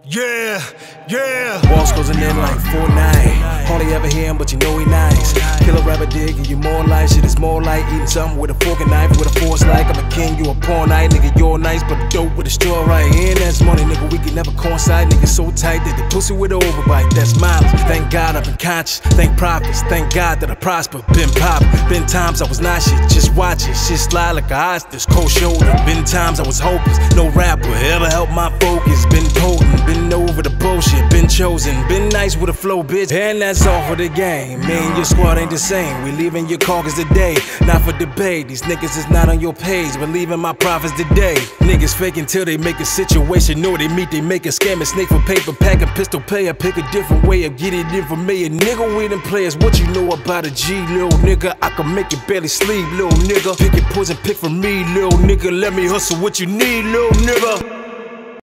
Yeah, yeah. Walls closing in like Fortnite. Hardly ever hear him, but you know he nice. Kill a rapper, dig, give you more life. Shit is more like eating something with a fork and knife. With a force like I'm a king, you a pawn night. Nigga, you're nice, but the dope with a straw right. And that's money, nigga, we can never coincide. Nigga so tight that the pussy with the overbite. That's mileage. Thank God I've been conscious. Thank prophets. Thank God that I prosper. Been pop. Been times I was not shit. Just watch it. Shit slide like a hostage. Cold shoulder. Been times I was hopeless. No rapper ever helped my focus. Been potent. Been over the bullshit. Been chosen. Been nice with a flow, bitch. And that's all for the game. Me and your squad ain't the same. We leaving your carcass today. Not for debate. These niggas is not on your page. But leaving my profits today. Niggas fake until they make a situation. Know they meet, they make a scam and snake for paper. Pack a pistol player. Pick a different way of getting it in from me. Nigga, we them players. What you know about a G, little nigga? I can make it barely sleep, little nigga. Pick your poison, pick from me, little nigga. Let me hustle what you need, little nigga.